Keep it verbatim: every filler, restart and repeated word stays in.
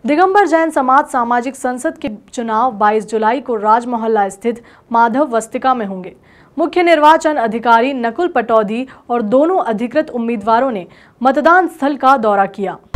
दिगंबर जैन समाज सामाजिक संसद के चुनाव बाईस जुलाई को राजमोहल्ला स्थित माधव वस्तिका में होंगे। मुख्य निर्वाचन अधिकारी नकुल पटौदी और दोनों अधिकृत उम्मीदवारों ने मतदान स्थल का दौरा किया।